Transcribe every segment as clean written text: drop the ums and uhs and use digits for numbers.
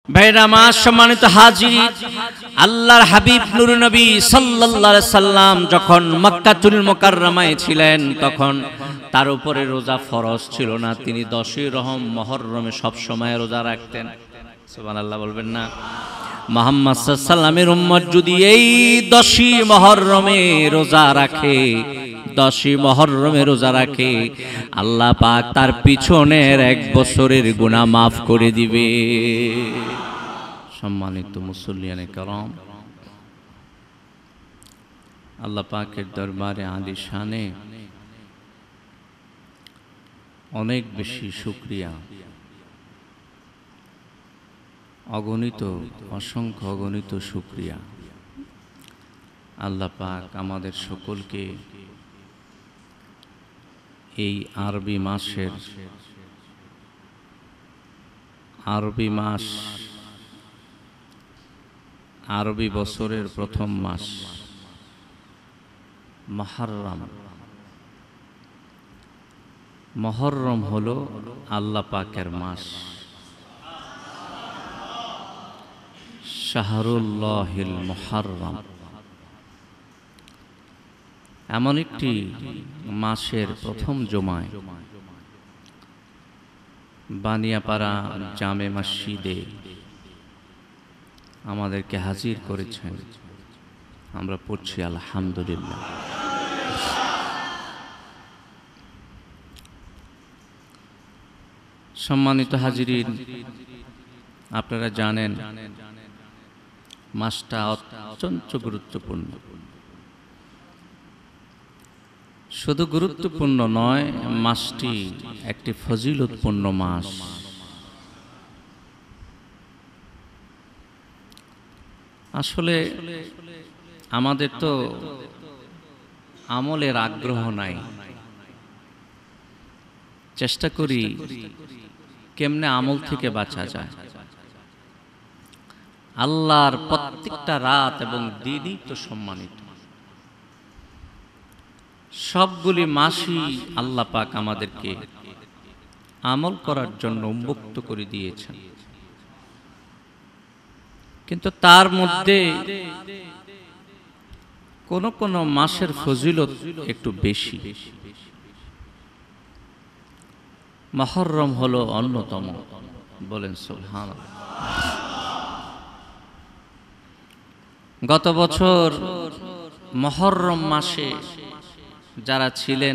ভাইরা আমার, সম্মানিত হাজির, আল্লাহর হাবিব নূর নবী সাল্লাল্লাহু আলাইহি সাল্লাম যখন মক্কাতুল মুকাররমায় ছিলেন তখন তার উপরে রোজা ফরজ ছিল না। তিনি 10ই রহম মুহররমে সব সময় রোজা রাখতেন। সুবহানাল্লাহ বলবেন না? মুহাম্মদ সাল্লাল্লাহু আলাইহি সাল্লামের উম্মত যদি এই 10ই মুহররমে রোজা রাখে, 10ই মুহররমে রোজা রাখে, আল্লাহ পাক তার পিছনের 1 বছরের গুনাহ মাফ করে দিবে। সম্মানিত মুসল্লিয়ানে কেরাম, আল্লাহ পাকের দরবারে আলিশানে অনেক বেশি শুকরিয়া, অগণিত অসংখ্য অগণিত শুকরিয়া। আল্লাহ পাক আমাদের সকলকে এই আরবি মাসের, আরবি মাস, আরবি বছরের প্রথম মাস মুহররম। মুহররম হলো আল্লাহ পাকের মাস, শাহরুল্লাহিল মুহররম। এমন একটি মাসের প্রথম জুমায় বানিয়াপাড়া জামে মসজিদে আমাদেরকে হাজির করেছেন। আমরা পড়ছি আলহামদুলিল্লাহ। সম্মানিত হাজিরিন, আপনারা জানেন মাসটা অত্যন্ত গুরুত্বপূর্ণ। শুধু গুরুত্বপূর্ণ নয়, মাসটি একটি ফজিলতপূর্ণ মাস। আসলে আমাদের তো আমলের আগ্রহ নাই, চেষ্টা করি কেমনে আমল থেকে বাঁচা যায়। আল্লাহর প্রত্যেকটা রাত এবং দিনই তো সম্মানিত, সবগুলি মাসই আল্লাহ পাক আমাদেরকে আমল করার জন্য উন্মুক্ত করে দিয়েছেন। কিন্তু তার মধ্যে কোন কোন মাসের ফজিলত একটু বেশি। মুহররম হলো অন্যতম। বলেন সুবহানাল্লাহ। গত বছর মুহররম মাসে যারা ছিলেন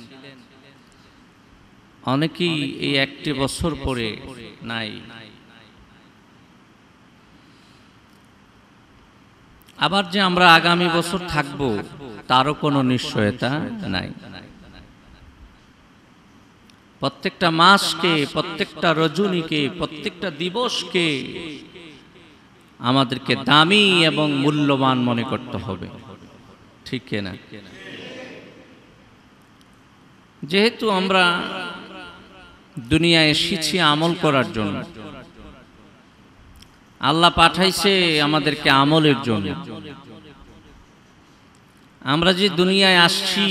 অনেকেই এই একটি বছর পরে নাই। আবার যে আমরা আগামী বছর থাকব তারও কোনো নিশ্চয়তা নাই। প্রত্যেকটা মাসকে, প্রত্যেকটা রজনীকে, প্রত্যেকটা দিবসকে আমাদেরকে দামি এবং মূল্যবান মনে করতে হবে, ঠিক না? যেহেতু আমরা দুনিয়ায় এসেছি আমল করার জন্য, আল্লাহ পাঠাইছে আমাদেরকে আমলের জন্য। আমরা যে দুনিয়ায় আসছি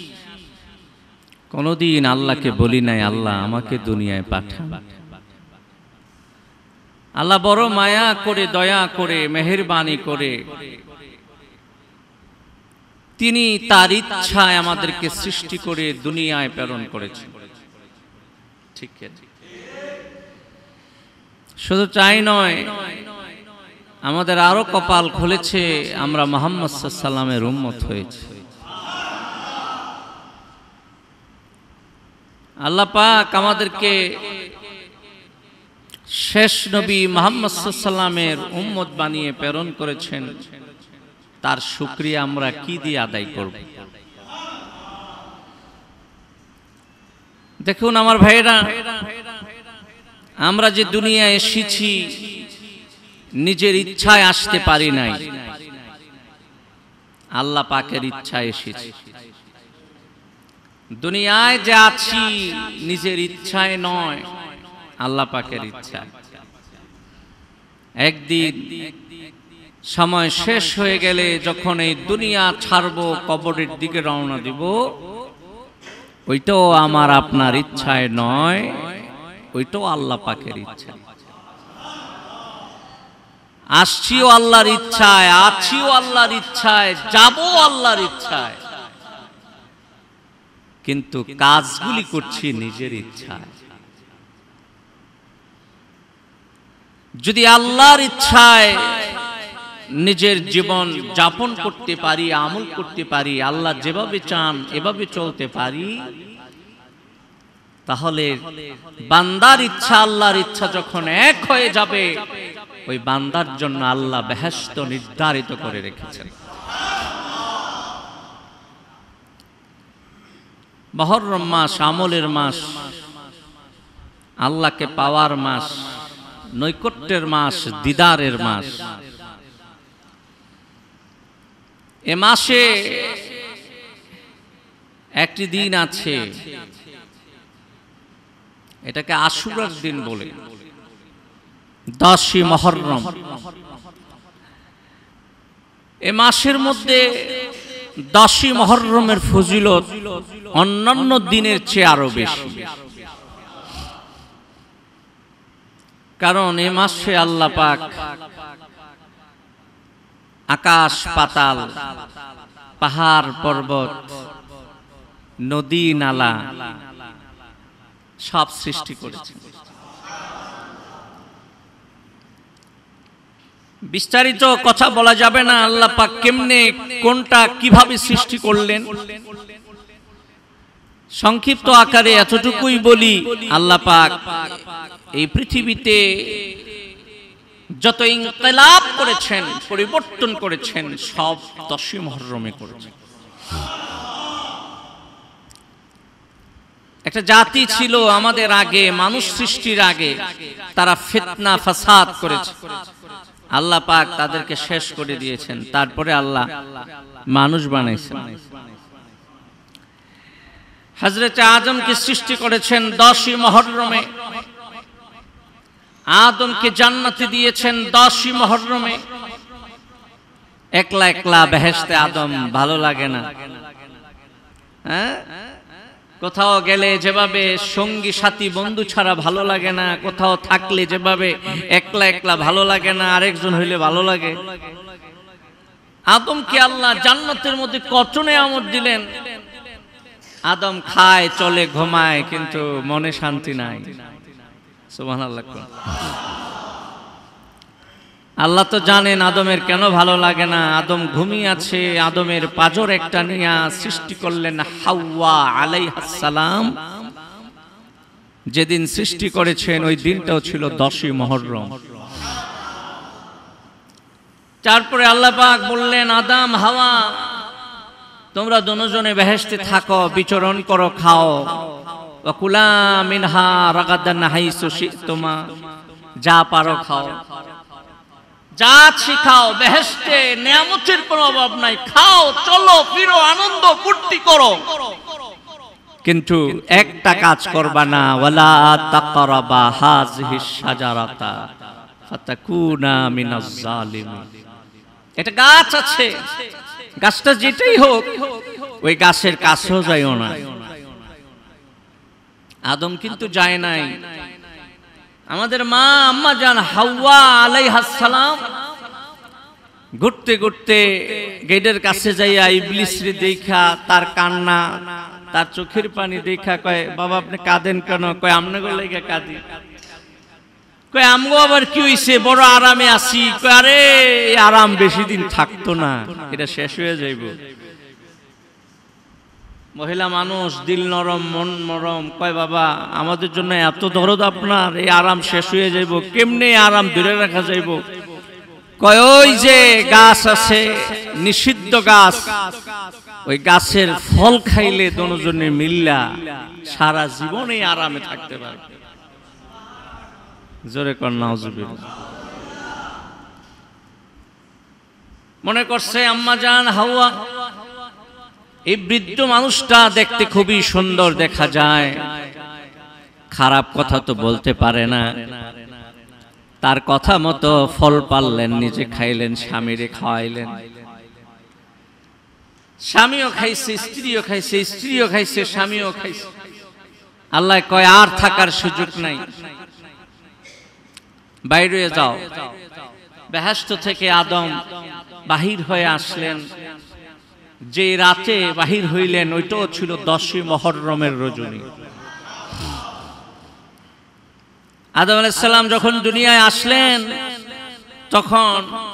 কোনদিন আল্লাহকে বলি নাই আল্লাহ আমাকে দুনিয়ায় পাঠান। আল্লাহ বড় মায়া করে, দয়া করে, মেহেরবানি করে তিনি তার ইচ্ছায় আমাদেরকে সৃষ্টি করে দুনিয়ায় প্রেরণ করেছেন, ঠিক আছে? শুধু চাই নয়, আমাদের আরো কপাল খুলেছে, আমরা মুহাম্মদ সাল্লাল্লাহু আলাইহি সাল্লামের উম্মত হয়েছে। আল্লাহ পাক আমাদেরকে শেষ নবী মুহাম্মদ সাল্লাল্লাহু আলাইহি সাল্লামের উম্মত বানিয়ে প্রেরণ করেছেন। তার শুকরিয়া আমরা কি দিয়ে আদায় করব? দেখুন আমার ভাইরা, আমরা যে দুনিয়ায় এসেছি নিজের ইচ্ছায় আসতে পারি নাই, আল্লাহ পাকের ইচ্ছায় এসেছি। দুনিয়ায় যে আছি নিজের ইচ্ছায় নয়, আল্লাহ পাকের ইচ্ছায়। একদিন সময় শেষ হয়ে গেলে যখন এই দুনিয়া ছাড়বো, কবরের দিকে রওনা দিব, ওইটাও আমার আপনার ইচ্ছায় নয়, ওইটাও আল্লাহ পাকের ইচ্ছা। আসছিও আল্লাহর ইচ্ছায়, আছিও আল্লাহর ইচ্ছায়, যাবো আল্লাহর ইচ্ছায়, কিন্তু কাজগুলি করছি নিজের ইচ্ছায়। যদি আল্লাহর ইচ্ছায় নিজের জীবন যাপন করতে পারি, আমল করতে পারি, আল্লাহ যেভাবে চান এভাবে চলতে পারি, তাহলে বান্দার ইচ্ছা আল্লাহর ইচ্ছা যখন এক হয়ে যাবে, ওই বান্দার জন্য আল্লাহ বেহেশত নির্ধারিত করে রেখেছেন। মুহররম মাস আমলের মাস, আল্লাহকে পাওয়ার মাস, নৈকট্যের মাস, দিদারের মাস। এ মাসে একটি দিন আছে, এটাকে আশুরার দিন বলে, 10ই মুহররম। এ মাসের মধ্যে 10ই মুহররমের ফজিলত অন্যান্য দিনের চেয়ে আরো বেশি। কারণ এ মাসে আল্লাহ পাক আকাশ পাতাল, পাহাড় পর্বত, নদী নালা সব সৃষ্টি করেছেন। বিস্তারিত কথা বলা যাবে না, আল্লাহ পাক কেমনে কোনটা কিভাবে সৃষ্টি করলেন। সংক্ষিপ্ত আকারে এতটুকুই বলি, আল্লাহ পাক এই পৃথিবীতে যত ইনকিলাব করেছেন, পরিবর্তন করেছেন, সব 10ই মুহররমে করেছেন। একটা জাতি ছিল আমাদের আগে, মানুষ সৃষ্টির আগে, তারা ফিতনা ফাসাদ করেছে, আল্লাহ পাক তাদেরকে শেষ করে দিয়েছেন। তারপরে আল্লাহ মানুষ বানাইছেন। হযরত আদমকে সৃষ্টি করেছেন 10ই মুহররমে, আদমকে জান্নাতে দিয়েছেন 10ই মুহররমে। একলা একলা বেহেশতে আদম ভালো লাগে না, হ্যাঁ? কোথাও গেলে যেভাবে সঙ্গী সাথী বন্ধু ছাড়া ভালো লাগে না, কোথাও থাকলে যেভাবে একলা একলা ভালো লাগে না, আরেকজন হইলে ভালো লাগে। আদমকে আল্লাহ জান্নাতের মধ্যে কত নেয়ামত দিলেন। আদম খায়, চলে, ঘুমায়, কিন্তু মনে শান্তি নাই। সুবহানাল্লাহ। আল্লাহ তো জানেন আদমের কেন ভালো লাগে না। আদম ঘুমিয়ে আছে, আদমের পাজর একটা নিয়ে সৃষ্টি করলেন হাওয়া আলাইহিস সালাম। যেদিন সৃষ্টি করেছেন ওই দিনটাও ছিল 10ই মুহররম। তারপরে আল্লাহ পাক বললেন, আদম হাওয়া তোমরা দুজনে বেহেশতে থাকো, বিচরণ করো, খাও। ওয়া কুলা মিনহা রাগাদান হাইসু শিতুমা, যা পারো খাও, যা খাও, বেহেশতে নিয়ামতের কোনো অভাব নাই, খাও, চলো, ফিরো, আনন্দ ফুর্তি করো, কিন্তু একটা কাজ করবা না, ওয়ালা তাকরাবা হাযিহিস শাজারাতা ফাতাকুনা মিনাজ জালিমিন। এটা গাছ আছে, গাছটা যেটাই হোক ওই গাছের কাছেও যাইও না। আদম কিন্তু যায় নাই। আমাদের মা আম্মা জান হাওয়া আলাইহিস সালাম ঘুরতে ঘুরতে গেটের কাছে যাইয়া ইবলিসরে দেখা, তার কান্না, তার চোখের পানি দেখা কয়, বাবা আপনি কাঁদেন কেন? কয় আমনাগো লাগা কাঁদি। কয় আমগো আবার কি হইছে? বড় আরামে আছি। কয় আরে এই আরাম বেশি দিন থাকতো না, এটা শেষ হয়ে যাইব। মহিলা মানুষ, দিল নরম, মন নরম। কয় বাবা আমাদের জন্য এত দরদ আপনার, এই আরাম শেষ হয়ে যাইব, কেমনে আরাম ধরে রাখা যাইব? কয় ওই যে গাছ আছে, নিষিদ্ধ গাছ, ওই গাছের ফল খাইলে দুজনে মিল্লা সারা জীবনে আরামে থাকতে পারবে। জোরে কর নাউজুবিল্লাহ। মনে করছে আম্মা জান হাওয়া, এই বৃদ্ধ মানুষটা দেখতে খুবই সুন্দর দেখা যায়, খারাপ কথা তো বলতে পারে না। তার কথা মতো ফল পারলেন, নিজে খাইলেন, স্বামীরে খাওয়াইলেন। স্বামীও খাইছে, স্ত্রীও খাইছে, স্ত্রীও খাইছে, স্বামীও খাইছে। আল্লাহ কয় আর থাকার সুযোগ নাই, বাইরে যাও। বেহেশত থেকে আদম বাহির হয়ে আসলেন, যে রাতে বাহির হইলেন ওইটাও ছিল 10ই মুহররমের রজনী। আদম আলাইহিস সালাম যখন দুনিয়ায় আসলেন তখন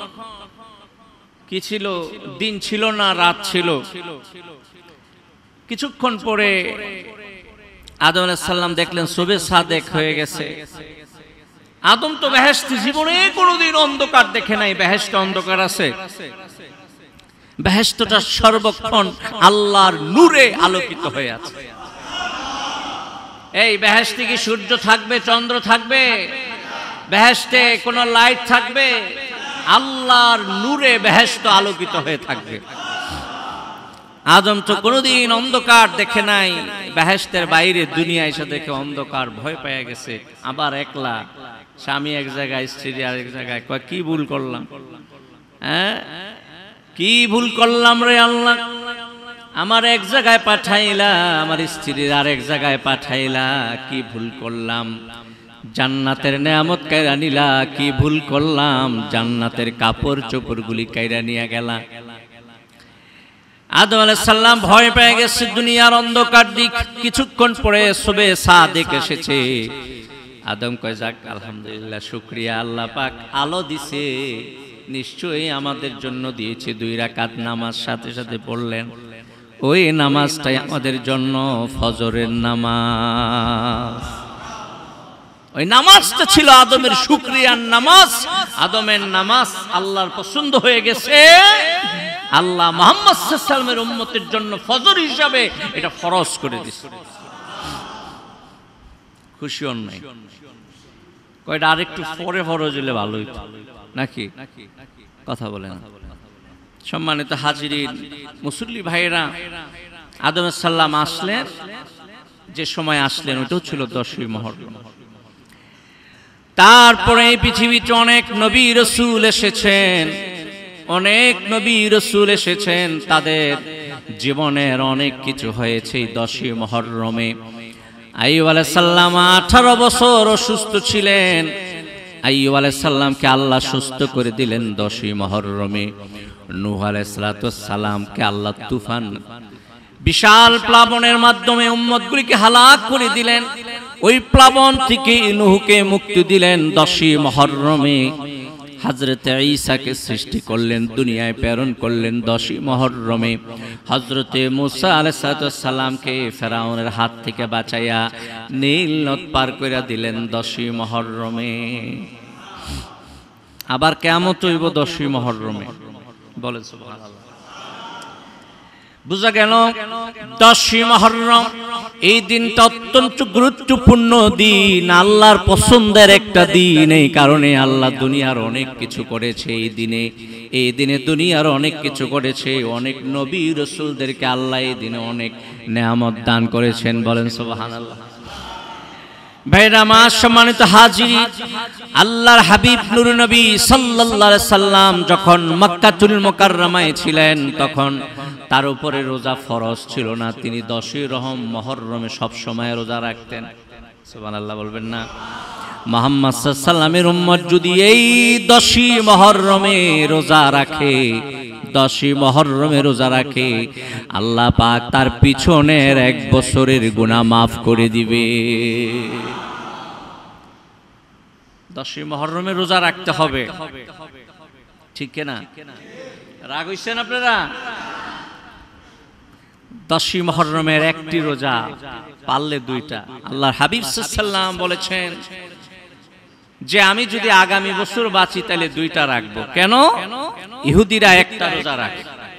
কি ছিল? দিন ছিল না, রাত ছিল। কিছুক্ষণ পরে আদম আলাইহিস সালাম দেখলেন সুবে সাদেক হয়ে গেছে। আদম তো বেহেশত জীবনে কোনোদিন অন্ধকার দেখে নাই। বেহেশতে অন্ধকার আছে? বেহেশতটা সর্বক্ষণ আল্লাহর নূরে আলোকিত হয়ে আছে। এই বেহেশতে কি সূর্য থাকবে, চন্দ্র থাকবে? বেহেশতে কোনো লাইট থাকবে? আল্লাহর নূরে বেহেশত আলোকিত হয়ে থাকবে। আদম তো কোনোদিন অন্ধকার দেখে নাই। বেহেশতের বাইরে দুনিয়ায় এসে দেখে অন্ধকার, ভয় পেয়ে গেছে। আবার একলা, স্বামী এক জায়গায়, স্ত্রী আরেক জায়গায়। কয় কি ভুল করলাম? হ্যাঁ, কি ভুল করলাম রে আল্লাহ? আমার এক জায়গায় পাঠাইলা, আমার স্ত্রীর আরেক জায়গায় পাঠাইলা, কি ভুল করলাম? জান্নাতের নেয়ামত কাইরা নিলা, কি ভুল করলাম? জান্নাতের কাপড় চোপড়গুলি কাইরা নিয়ে গেলা। আদম আলাইহিস সালাম ভয় পেয়ে গেছে দুনিয়ার অন্ধকার দিক। কিছুক্ষণ পরে সুবে সাদেক এসেছে। আদম কয় যাক আলহামদুলিল্লাহ, শুকরিয়া, আল্লাহ পাক আলো দিছে, নিশ্চয়ই আমাদের জন্য দিয়েছে। 2 রাকাত নামাজ সাথে সাথে পড়লেন। ওই নামাজটাই আমাদের জন্য ফজরের নামাজ। ওই নামাজটা ছিল আদমের শুকরিয়ার নামাজ। আদমের নামাজ আল্লাহর পছন্দ হয়ে গেছে। আল্লাহ মুহাম্মদ সাল্লাল্লাহু আলাইহি ওয়াসাল্লামের উম্মতের জন্য ফজর হিসাবে এটা ফরজ করে দিয়েছে। খুশি হন নাই? কয়টা আরেকটু পরে ফরজ হলে ভালো হইতো নাকি? কথা বলেন। সম্মানিত হাজিরিন, মুসল্লি ভাইয়েরা, আদম আলাইহিস সালাম আসলেন, যে সময় আসলেন ওটাও ছিল 10ই মুহররম। তারপরে এই পৃথিবীতে অনেক নবী রাসূল এসেছেন, অনেক নবী রাসূল এসেছেন। তাদের জীবনের অনেক কিছু হয়েছে এই 10ই মুহররমে। আইয়ুব আলাইহিস সালাম 18 বছর অসুস্থ ছিলেন। আইয়ুব আলাইহিস সালামকে আল্লাহ সুস্থ করে দিলেন 10ই মুহররমে। নূহ আলাইহিস সালামকে আল্লাহ তুফান, বিশাল প্লাবনের মাধ্যমে উম্মতগুলিকে হালাক করে দিলেন। ওই প্লাবন থেকে নূহকে মুক্তি দিলেন 10ই মুহররমে। হযরত ঈসাকে সৃষ্টি করলেন, দুনিয়ায় প্রেরণ করলেন 10ই মুহররমে। হযরত মূসা আলাইহিস সালামকে ফেরাউনের হাত থেকে বাঁচাইয়া নীল নদ পার করে দিলেন 10ই মুহররমে। আবার কিয়ামত হইব 10ই মুহররমে। বলেন সুবহানাল্লাহ। বুঝা গেল 10ই মুহররম এই দিনটা অত্যন্ত গুরুত্বপূর্ণ দিন, আল্লাহর পছন্দের একটা দিন। এই কারণে আল্লাহ দুনিয়ার অনেক কিছু করেছে এই দিনে দুনিয়ার অনেক কিছু করেছে। অনেক নবী রাসূলদেরকে আল্লাহ এই দিনে অনেক নেয়ামত দান করেছেন। বলেন সুবহানাল্লাহ। ভাইরা আমার, সম্মানিত হাজির, আল্লাহর হাবিব নূর নবী সাল্লাল্লাহু আলাইহি সাল্লাম যখন মক্কাতুল মুকাররমায় ছিলেন তখন তার উপরে রোজা ফরজ ছিল না। তিনি 10ই মুহররমে সব সময় রোজা রাখতেন। সুবহানাল্লাহ বলবেন না? মুহাম্মদ সাল্লাল্লাহু আলাইহি সাল্লামের উম্মত যদি এই 10ই মুহররমে রোজা রাখে, 10ই মুহররমে রোজা রাখে, আল্লাহ পাক তার পিছনের 1 বছরের গুনাহ মাফ করে দিবে। 10ই মুহররমে রোজা রাখতে হবে, ঠিক না? রাগ হইছেন আপনারা? 10ই মুহররমের একটি রোজা, পারলে 2টা। আল্লাহর হাবিব সাল্লাল্লাহু আলাইহি সাল্লাম বলেছেন যে আমি যদি আগামী বছর বাঁচি তাহলে 2টা রাখবো। কেন? ইহুদিরা একটা রোজা রাখে,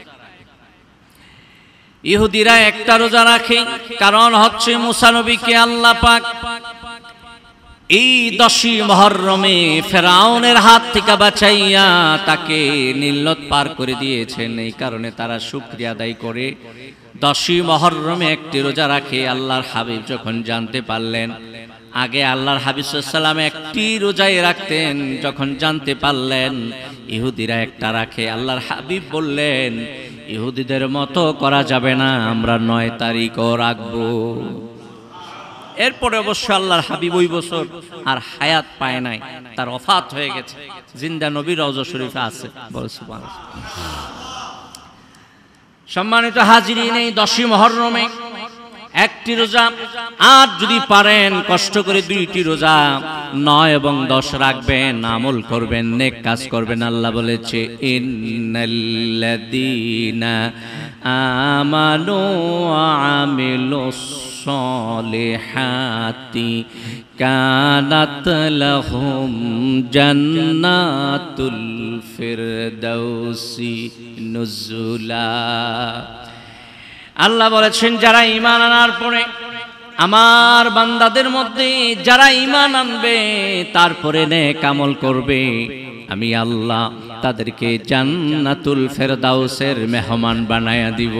ইহুদিরা একটা রোজা রাখে। কারণ হচ্ছে মুসা নবীকে আল্লাহ পাক এই 10ই মুহররমে ফেরাউনের হাত থেকে বাঁচাইয়া তাকে নীল নদ পার করে দিয়েছেন। এই কারণে তারা শুকরিয়া আদায় করে 10ই মুহররমে একটি রোজা রাখে। আল্লাহর হাবিব যখন জানতে পারলেন, আগে আল্লাহর হাবিব সাল্লাল্লাহু আলাইহি ওয়াসাল্লাম একটি রোজাই রাখতেন, যখন জানতে পারলেন ইহুদিরা একটা রাখে, আল্লাহর হাবিব বললেন ইহুদিদের মতো করা যাবে না, আমরা 9 তারিখও রাখবো। এরপরে অবশ্য আল্লাহর হাবিব ওই বছর আর হায়াত পায় নাই, তার ওফাত হয়ে গেছে, জিন্দা নবীর রওজা শরীফে আছে। বলে সুবহানাল্লাহ। সম্মানিত হাজিরিন, এই 10ই মুহররমে একটি রোজা, আর যদি পারেন কষ্ট করে 2টি রোজা 9 এবং 10 রাখবেন, আমল করবেন, নেক কাজ করবেন। আল্লাহ বলেছে ইন্নাল্লাযীনা আমানু ওয়া আমিলুস সলিহাতি কানাত লাহুম জান্নাতুল ফিরদাউসি নুজুলা। আল্লাহ বলেছেন যারা ঈমান আনার পরে, আমার বান্দাদের মধ্যে যারা ঈমান আনবে তারপরে নেক আমল করবে, আমি আল্লাহ তাদেরকে জান্নাতুল ফেরদাউসের মেহমান বানায়া দিব।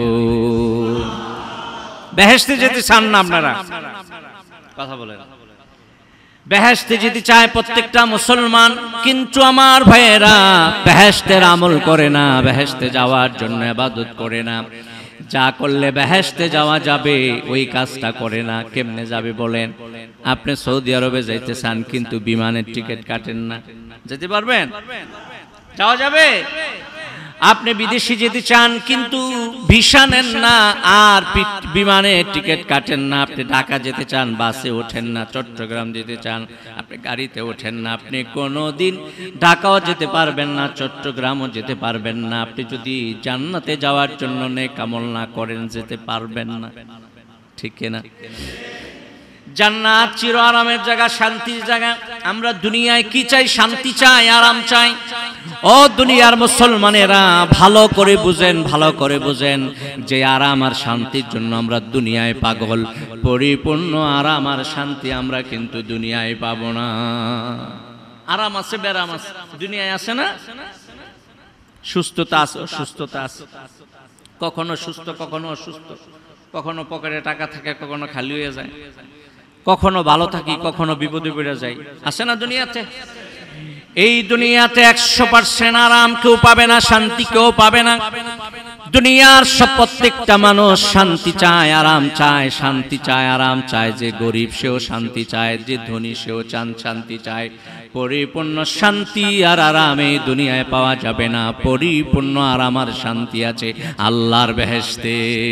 বেহেশতে যেতে চান না আপনারা? কথা বলেন। বেহেশতে যেতে চায় প্রত্যেকটা মুসলমান, কিন্তু আমার ভাইয়েরা বেহেশতের আমল করে না, বেহেশতে যাওয়ার জন্য ইবাদত করে না। যা করলে বেহেশতে যাওয়া যাবে ওই কাজটা করে না। কেমনে যাবে বলেন? আপনি সৌদি আরবে যাইতে চান কিন্তু বিমানের টিকিট কাটেন না, যেতে পারবেন? যাওয়া যাবে? আপনি বিদেশে যেতে চান কিন্তু ভিসা নেন না আর বিমানে টিকিট কাটেন না। আপনি ঢাকা যেতে চান, বাসে ওঠেন না। চট্টগ্রাম যেতে চান, আপনি গাড়িতে ওঠেন না। আপনি কোনোদিন ঢাকাও যেতে পারবেন না, চট্টগ্রামও যেতে পারবেন না। আপনি যদি জান্নাতে যাওয়ার জন্য নেক আমল না করেন, যেতে পারবেন না। ঠিক না? জান্নাত চির আরামের জায়গা, শান্তির জায়গা। আমরা দুনিয়ায় কি চাই? শান্তি চাই, আরাম চাই। ও দুনিয়ার মুসলমানেরা, ভালো করে বুঝেন, ভালো করে বুঝেন যে আরাম আর শান্তির জন্য আমরা দুনিয়ায় পাগল। পরিপূর্ণ আরাম আর শান্তি আমরা কিন্তু দুনিয়ায় পাবো না। আরাম আছে, বেরাম আছে, দুনিয়ায় আছে না? সুস্থতা আছে, অসুস্থতা আছে। কখনো সুস্থ, কখনো অসুস্থ। কখনো পকেটে টাকা থাকে, কখনো খালি হয়ে যায়। কখনো ভালো থাকি, কখনো বিপদে পড়ে যাই। আছে না দুনিয়াতে? এই দুনিয়াতে 100% আরাম কেউ পাবে না, শান্তি কেউ পাবে না। দুনিয়ার সব প্রত্যেকটা মানুষ শান্তি চায়, আরাম চায়, শান্তি চায়, আরাম চায়। যে গরিব সেও শান্তি চায়, যে ধনী সেও শান্তি চায়। পরিপূর্ণ শান্তি আর আরাম এই দুনিয়ায় পাওয়া যাবে না। পরিপূর্ণ আরাম আর শান্তি আছে আল্লাহর বেহেশতে।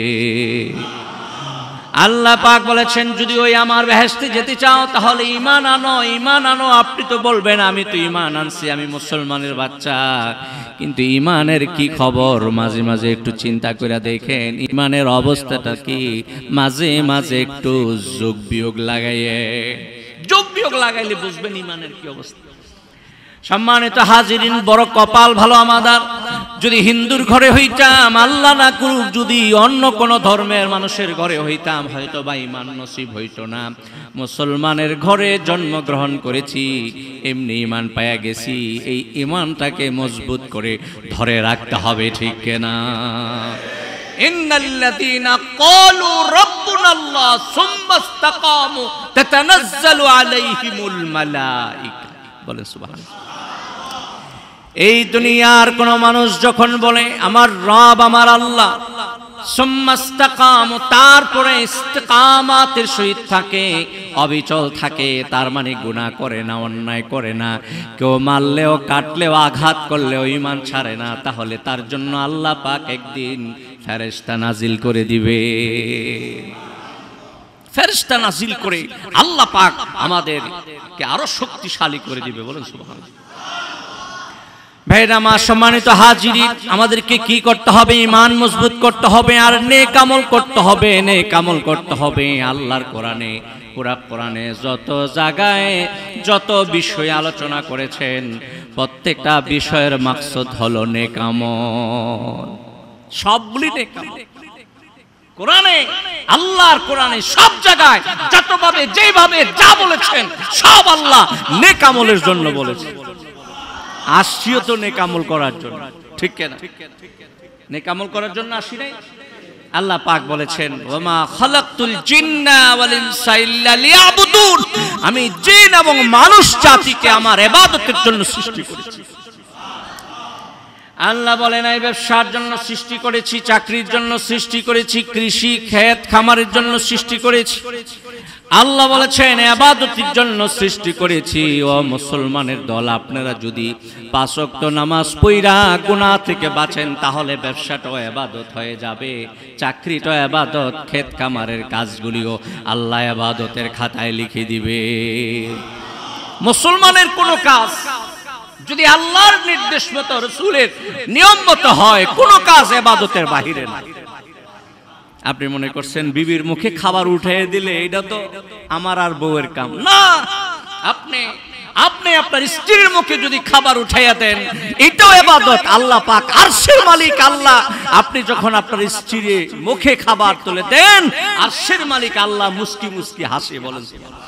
আল্লাহ পাক বলেছেন যদি ওই আমার বেহেশতে যেতে চাও তাহলে ঈমান আনো, ঈমান আনো। আপনি তো বলবেন আমি তো ঈমান আনছি, আমি মুসলমানের বাচ্চা, কিন্তু ঈমানের কি খবর? মাঝে মাঝে একটু চিন্তা করে দেখেন ঈমানের অবস্থাটা কি। মাঝে মাঝে একটু যোগ বিয়োগ লাগাইলে বুঝবেন ঈমানের কি অবস্থা। সম্মানিত হাজিরিন, বড় কপাল ভালো আমাদের। যদি হিন্দুর ঘরে হইতাম, আল্লাহ না করুক যদি অন্য কোন ধর্মের মানুষের ঘরে হইতাম, হয়তো বা ঈমান নসিব হইতো না। মুসলমানের ঘরে জন্মগ্রহণ করেছি, এমনি ঈমান পায়া গেছি। এই ঈমানটাকে মজবুত করে ধরে রাখতে হবে, ঠিক কিনা? ইন্নাল্লাযীনা ক্বালু রাব্বুনাল্লাহ সুম্মা ইসতাকামু তাতানাজ্জালু আলাইহিমুল মালায়েকা। বলেন সুবহানাল্লাহ। এই দুনিয়ার কোন মানুষ যখন বলে আমার রব আমার আল্লাহ, সুম্মা ইসতাকামু, তারপরে ইস্তিকামাতের সহিত থাকে, অবিচল থাকে, তার মানে গুনাহ করে না, অন্যায় করে না, কেউ মারলেও কাটলেও আঘাত করলেও ঈমান ছাড়ে না, তাহলে তার জন্য আল্লাহ পাক একদিন ফেরেশতা নাজিল করে দিবে। ফেরেশতা নাজিল করে আল্লাহ পাক আমাদেরকে আরো শক্তিশালী করে দিবে। বলেন সুবহানাল্লাহ। ভাইরা আমার, সম্মানিত হাজিরিন, আমাদেরকে কি করতে হবে? ঈমান মজবুত করতে হবে আর নেক আমল করতে হবে। নেক আমল করতে হবে। আল্লাহর কোরআনে, পুরা কোরআনে যত জায়গায় যত বিষয় আলোচনা করেছেন, প্রত্যেকটা বিষয়ের মাকসুদ হলো নেক আমল। সবগুলি নেক আমল। কোরআনে, আল্লাহর কোরআনে সব জায়গায় যতভাবে যেভাবে যা বলেছেন সব আল্লাহ নেক আমলের জন্য বলেছেন। আসছিও তো নেক আমল করার জন্য, ঠিক কিনা? নেক আমল করার জন্য আসি নাই? আল্লাহ পাক বলেছেন ওয়ামা খালাকতুল জিন্না ওয়াল ইনসা ইল্লা লিয়াবুদুন, আমি জিন এবং মানুষ জাতিকে আমার ইবাদতের জন্য সৃষ্টি করেছি। আল্লাহ বলেন এই ব্যবসার জন্য সৃষ্টি করেছি, চাকরির জন্য সৃষ্টি করেছি, কৃষি ক্ষেত খামারের জন্য সৃষ্টি করেছি। আল্লাহ বলেছেন ইবাদতের জন্য সৃষ্টি করেছি। ও মুসলমানের দল, আপনারা যদি 5 ওয়াক্ত নামাজ পড়া গুনাহ থেকে বাঁচেন তাহলে ব্যবসাটাও ইবাদত হয়ে যাবে, চাকরিটাও ইবাদত, ক্ষেত খামারের কাজগুলিও আল্লাহ ইবাদতের খাতায় লিখে দিবে। মুসলমানের কোন কাজ যদি আল্লাহর নির্দেশ মতো রাসূলের নিয়ম মতো হয়, কোন কাজ ইবাদতের বাহিরে না। আপনি মনে করছেন বিবির মুখে খাবার উঠিয়ে দিলে এটা তো আমার আর বউয়ের কাম না। আপনি আপনার স্ত্রীর মুখে যদি খাবার উঠাইয়া দেন এটাও ইবাদত। আল্লাহ পাক আরশের মালিক আল্লাহ, আপনি যখন আপনার স্ত্রীর মুখে খাবার তুলে দেন আরশের মালিক আল্লাহ মুস্কি মুস্কি হাসে, বলেন।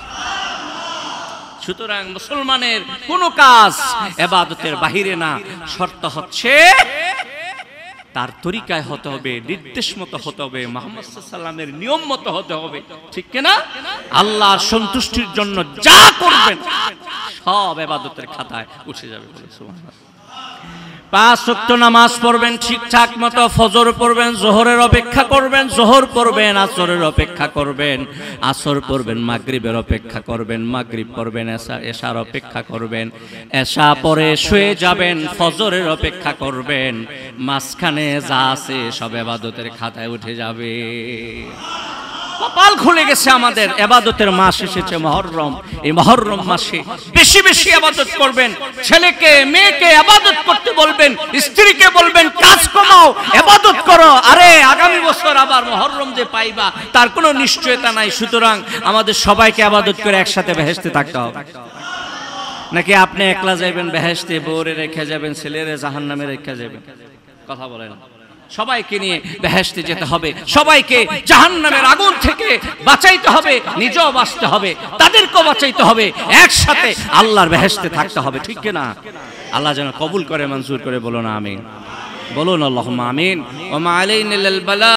সুতরাং মুসলমানের কোন কাজ ইবাদতের বাহিরে না। শর্ত হচ্ছে তার তরিকায় হতে হবে, নির্দেশ মতো হতে হবে, মুহাম্মদ সাল্লাল্লাহু আলাইহি ওয়াসাল্লামের নিয়ম মতো হতে হবে, ঠিক কি না? আল্লাহর সন্তুষ্টির জন্য যা করবেন সব ইবাদতের খাতায় উঠে যাবে, বলে সুবহানাল্লাহ। 5 ওয়াক্ত নামাজ পড়বেন ঠিকঠাক মতো, ফজর পড়বেন, যোহরের অপেক্ষা করবেন, যোহর পড়বেন, আসরের অপেক্ষা করবেন, আসর পড়বেন, মাগরিবের অপেক্ষা করবেন, মাগরিব পড়বেন, এশার অপেক্ষা করবেন, এশা পরে শুয়ে যাবেন, ফজরের অপেক্ষা করবেন, মাঝখানে যা আছে সব ইবাদতের খাতায় উঠে যাবে। কপাল খুলে গেছে আমাদের, ইবাদতের মাস এসেছে মুহররম। এই মুহররম মাসে বেশি বেশি ইবাদত করবেন, ছেলেকে মেয়েকে ইবাদত করতে বলবেন, স্ত্রীকে বলবেন কাজ কমাও, ইবাদত করো। আরে আগামী বছর আবার মুহররম যে পাইবা তার কোনো নিশ্চয়তা নাই। সুতরাং আমাদের সবাইকে ইবাদত করে একসাথে বেহেশতে থাকতে হবে। নাকি আপনি একলা যাবেন বেহেশতে, বউরে রেখে যাবেন, ছেলেরে জাহান্নামে রেখে যাবেন? কথা বলেন। সবাইকে নিয়ে বেহেশতে যেতে হবে, সবাইকে জাহান্নামের আগুন থেকে বাঁচাইতে হবে, নিজেও বাঁচতে হবে, তাদেরকেও বাঁচাইতে হবে, একসাথে আল্লাহর বেহেশতে থাকতে হবে, ঠিক কি না? আল্লাহ যেন কবুল করে, মঞ্জুর করে, বলুন আমিন, বলুন আল্লাহুম্মা আমিন। ওয়া মা আলাইনা ইল্লাল বালাগ।